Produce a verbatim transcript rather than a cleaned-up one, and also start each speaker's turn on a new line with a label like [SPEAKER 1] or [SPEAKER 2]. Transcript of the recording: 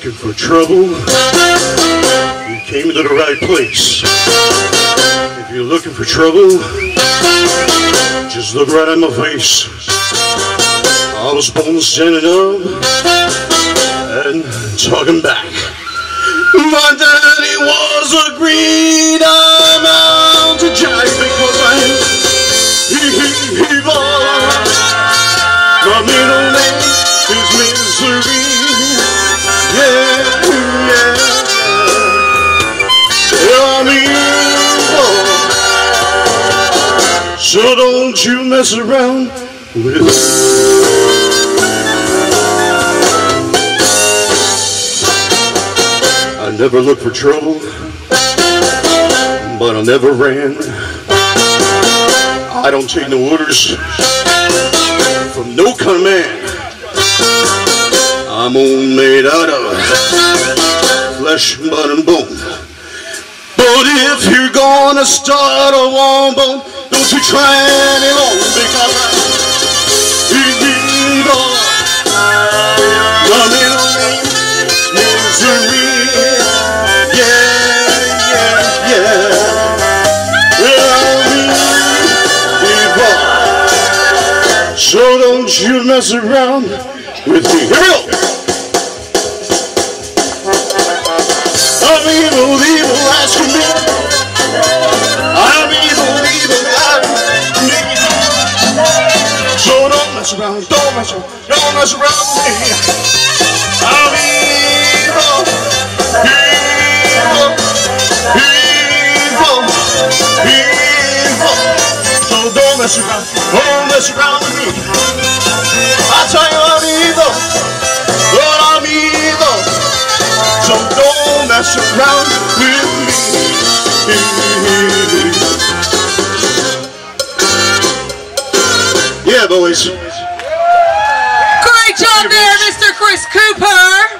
[SPEAKER 1] looking for trouble, you came to the right place. If you're looking for trouble, just look right at my face. I was born standing up and talking back. My daddy was a green mountain giant because I'm evil. My middle name is Misery. Yeah, yeah. I'm evil. So don't you mess around with me. I never looked for trouble, but I never ran. I don't take no orders from no kind of man. I'm all made out of flesh, blood, and bone. But if you're gonna start a warm bone, don't you try any longer, because I'm evil. My middle name is Misery. So don't you mess around with me. Here we go. I'm evil, evil as can be. I'm evil, evil as can be. So don't mess around, don't mess around, don't mess around with me. I'm evil, evil, evil, evil. So don't mess around, don't mess around with me. I tell you I'm evil, Lord, I'm evil. So don't mess around with me. Yeah, boys.
[SPEAKER 2] Great job there, Mister Chris Cooper.